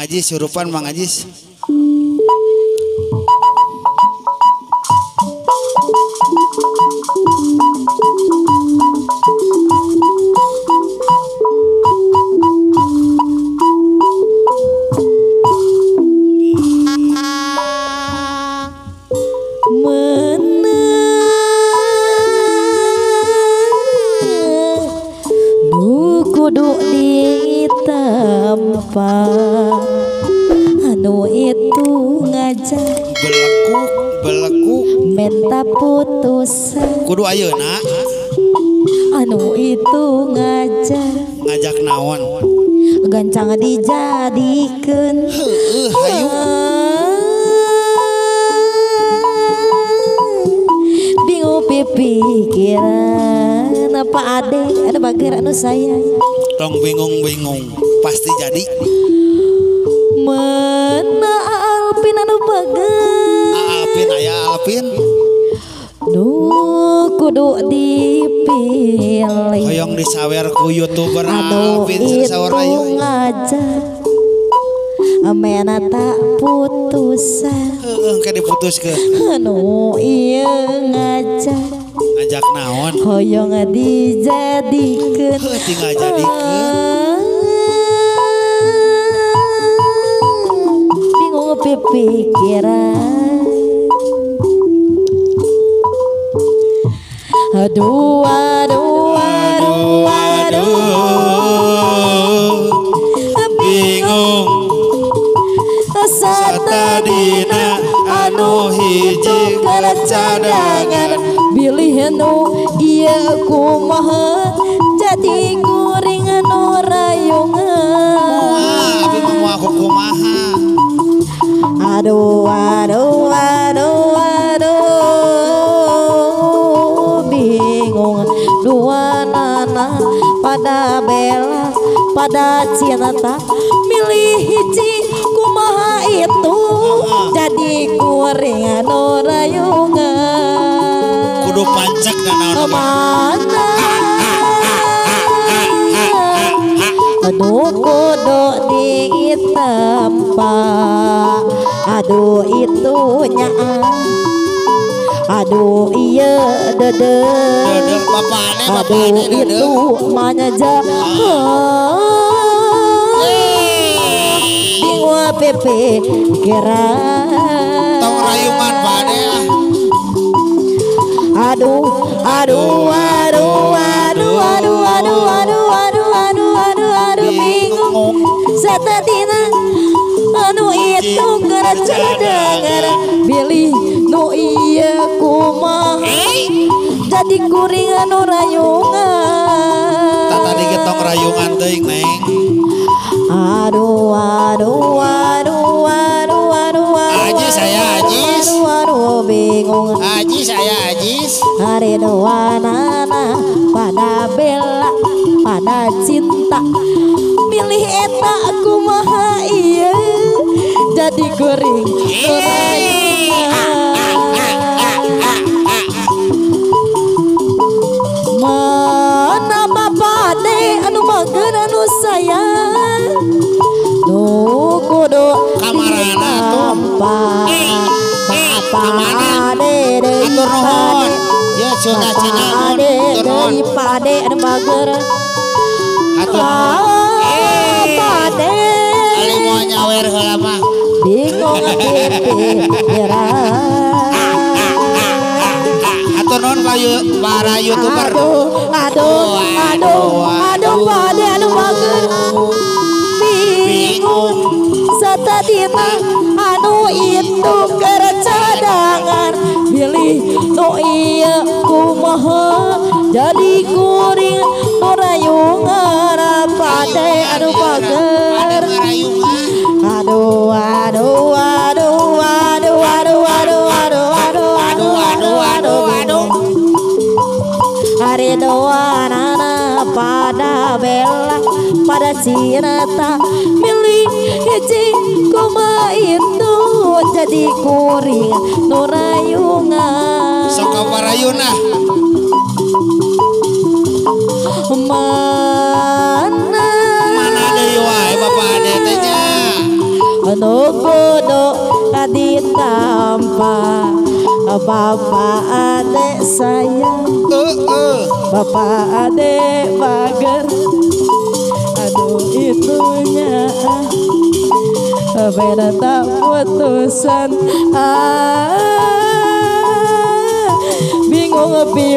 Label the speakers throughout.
Speaker 1: Ajis surupan Mang Ajis.
Speaker 2: Kudu ditampa anu itu ngajak
Speaker 1: belekuk
Speaker 2: menta putus
Speaker 1: kudu ayeuna
Speaker 2: anu itu ngajak
Speaker 1: naon
Speaker 2: gancang dijadikeun
Speaker 1: hayu
Speaker 2: bingung pipikiran apa ada bager anu sayang
Speaker 1: tong bingung pasti jadi
Speaker 2: mana Alpin anu bager
Speaker 1: Alpin aya Alpin
Speaker 2: nu kudu dipilih
Speaker 1: hoyong disawer ku YouTuber
Speaker 2: anu
Speaker 1: Alpin
Speaker 2: itu
Speaker 1: sawer ayo
Speaker 2: ngajak amena tak putusan
Speaker 1: ke diputuskeun
Speaker 2: anu ieu ngajak
Speaker 1: naon
Speaker 2: hoyong dijadikeun
Speaker 1: tinggal jadikeun
Speaker 2: bingung pipikiran aduh
Speaker 1: bingung satadina anu hiji keur cadangan
Speaker 2: bilih nu ieu kumaha jadi kuring anu rayungan
Speaker 1: abi mau aku kumaha
Speaker 2: aduh bingung dua nana pada bela pada cinta milih hiji kumaha itu jadi kuring anu rayungan
Speaker 1: kudu pancak dan naon
Speaker 2: mana aduh kudu ditampa aduh itu nyaan aduh iya dedek aduh itu manyaja bingung pipikiran
Speaker 1: tong rayungan pade
Speaker 2: aduh bingung satadina anu itu keur cadangan bilih nu ieu kumaha jadi kuring anu rayungan
Speaker 1: tadi getong rayungan teuing neng
Speaker 2: aduh
Speaker 1: Ajis saya Ajis
Speaker 2: bingung
Speaker 1: Ajis saya Ajis
Speaker 2: hari doa nana pada bela pada cinta milih eta kumaha ieu jadi kuring mana bapak de anu mageun anu sayang nu kudu
Speaker 1: kamarana tuh
Speaker 2: Bapak ade
Speaker 1: atur nuhun ya sudah cinamun atur nuhun
Speaker 2: pade anu bager
Speaker 1: atur nuhun
Speaker 2: pade
Speaker 1: ali moal nyawer heula mah
Speaker 2: bingung pikiran
Speaker 1: atur nuhun para YouTuber
Speaker 2: aduh pade anu bager bingung satadina anu itu keur cadangan pilih nu ieu kumaha jadi kuring nu rayungan pade anu bager aduh hari doanana pada bela pada cinta milih hiji kumaha itu jadi kuring nu rayungan
Speaker 1: sok parayuna
Speaker 2: mana
Speaker 1: deui wae bapak ade teh nya
Speaker 2: anu kudu ditampa bapak adek sayang bapak adek bager aduh itunya beda tak putusan bingung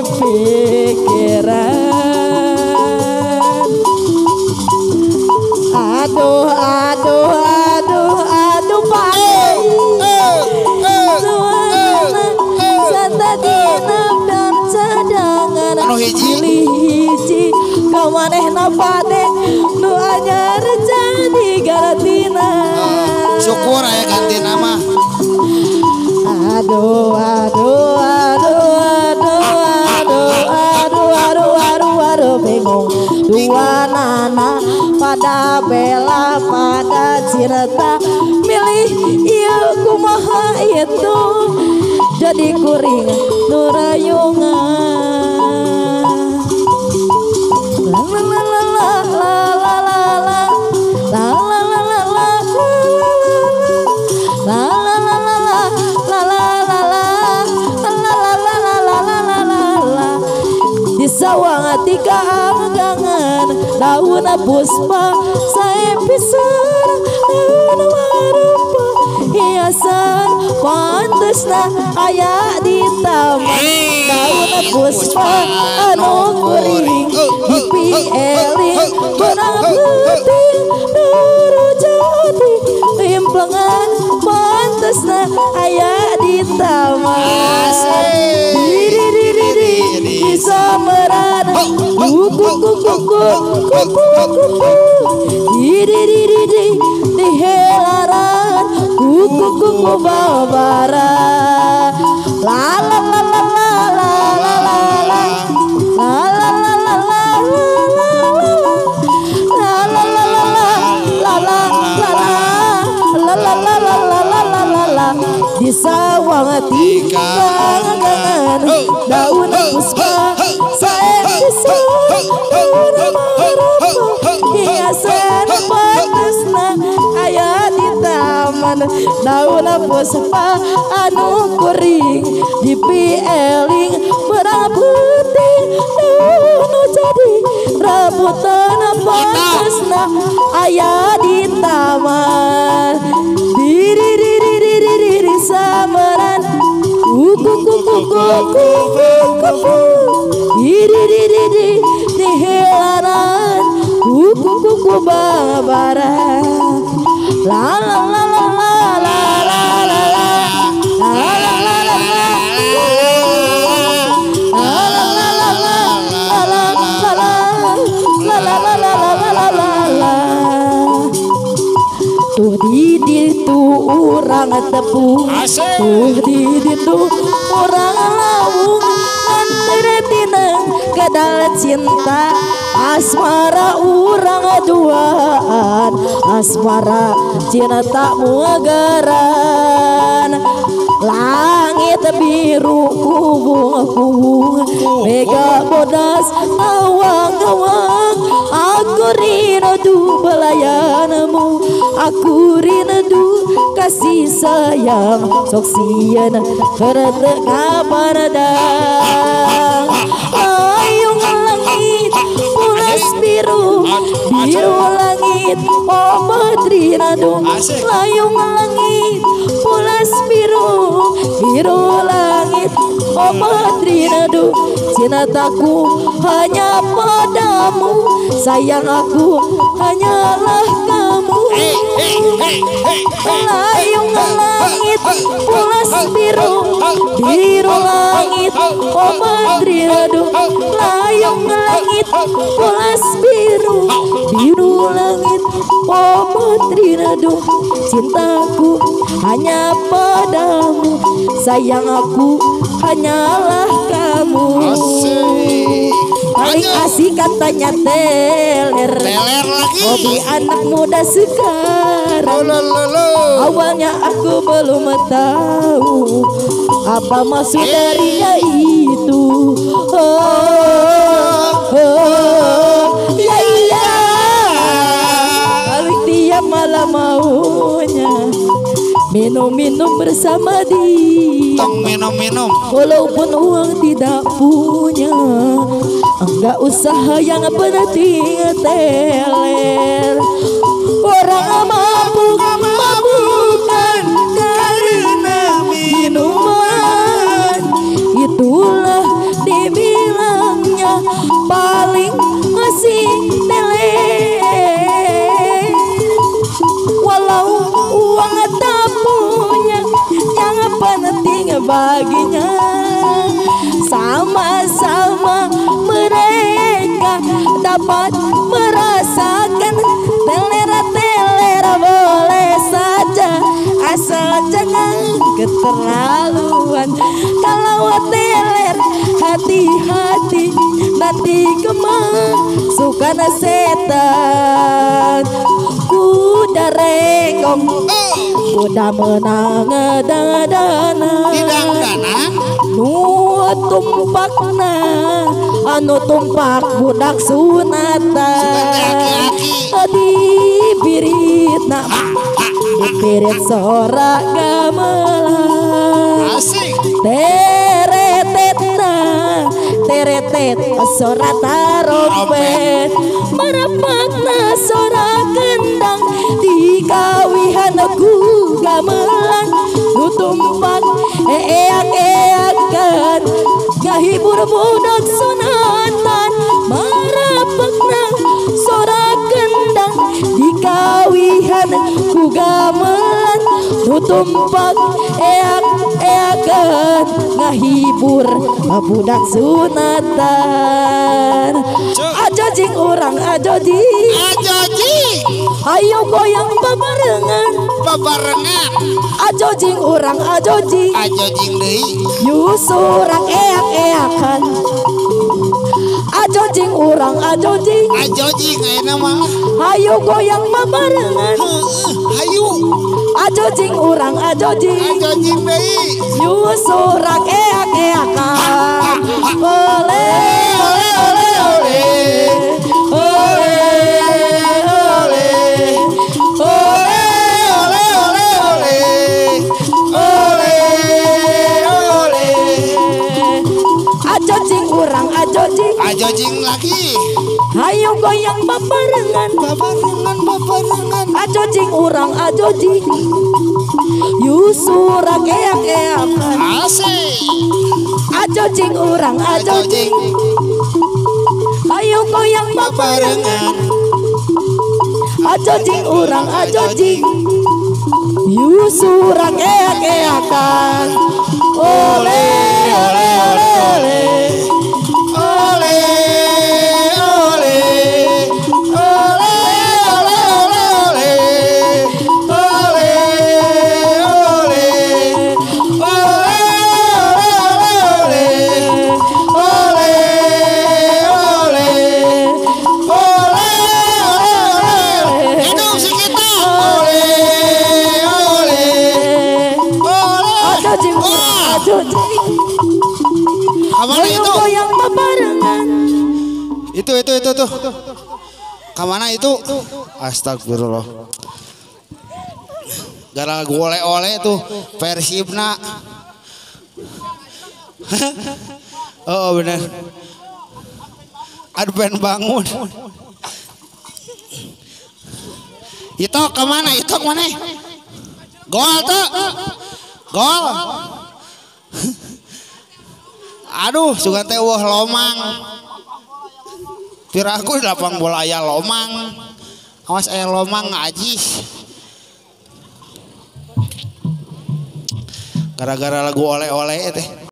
Speaker 2: pikiran aduh Pak Santa dina dan cadangan hiji kamanehna pade nu anyar jadi garatina
Speaker 1: syukur aya ganti nama
Speaker 2: aduh bingung dua nana pada bela pada cinta milih iya kumaha itu jadi kuring nurayungan di sawang tiga anggangan daun puspa saya pisar daun marupa hiasan pantesna aya di taman daun puspa anu kuring dipieling benang putih nuru jadi implengan pantesna aya di taman di sameran di helaran kuku babara la la la la la la la la di sawang tiga anggangan daun puspa saya bisa daun marupa hiasan pantesna aya di taman daun puspa anu kuring dipieling benang putih nu jadi rambutan pantesna aya di taman di sameran di helaran kuku babara la la la la la la la tuh di ditu orang tepung tuh di ditu orang lawung antara tinang kadal cinta asmara urang duaan asmara cinta muagaran langit biru kubung mega bodas awang-awang aku rindu belayanmu aku rindu kasih sayang sok sieun kerete kapan datang ayung langit pulas biru langit oh badri nadu layung langit pulas biru langit oh badri nadu cintaku hanya padamu sayang aku hanyalah kamu layung langit pulas biru langit oh badri nadu layung langit pulas biru langit oh badri nadu cintaku hanya padamu sayang aku hanyalah kamu paling asik katanya teler hobi anak muda sekarang awalnya aku belum tahu apa maksud darinya itu ya iya balik dia malah maunya minum-minum bersama dia.
Speaker 1: Tong minum-minum.
Speaker 2: Walaupun uang tidak punya, enggak usah yang penting teler. Orang mampu bukan karena minuman, itulah dibilangnya paling asik teler. Walau uang tak punya, yang penting baginya sama-sama mereka dapat merasakan teler boleh saja, asal jangan keterlaluan. Kalau teler hati-hati, nanti kemasukan setan. Kuda renggong, kuda menang dana, nu tumpakna, anu tumpak budak sunatan. Dipiritna, dipirit sorak gamelan. Teretet sorak tarompet, marapakna sorak gendang, dikawihan ku gamelan. Nu tumpak eak-eakan, ngahibur budak sunatan, marapakna sorak gendang, dikawihan ku gamelan. Nu tumpak eak-eakan, ngahibur budak sunatan. Ajojing orang ajojing, ayo goyang babarengan, ajojing orang ajojing, yusurak eak-eakan, ajojing orang ajojing, ayo goyang babarengan, ajojing orang ajojing, yusurak eak-eakan. Ole ole ole ole, ole ole ole, ole ole ole, ajojing orang ajojing
Speaker 1: lagi.
Speaker 2: ayo goyang babarengan, ajojing orang ajojing, yusurak eak-eakan, ajojing orang ajojing, ayo goyang babarengan, ajojing orang ajojing, yusurak eak-eakan. Ole ole ole ole, ole ole ole, ole ole ole ole, ole ole ole, ole ole.
Speaker 1: Hidup si kita.
Speaker 2: Ajojing
Speaker 1: Kamana itu?
Speaker 2: Goyang babarengan.
Speaker 1: Itu tuh. Kamana itu? Astagfirullah. Gara oleh tuh Persibna. Oh benar. Adven bangun. Itu kemana? Itu kemana? Gol tuh. Gol. Aduh, sugan teh wah lomang. Piraku di lapang bola aya lomang. Awas aya lomang ngajis. Gara-gara lagu oleh-oleh teh.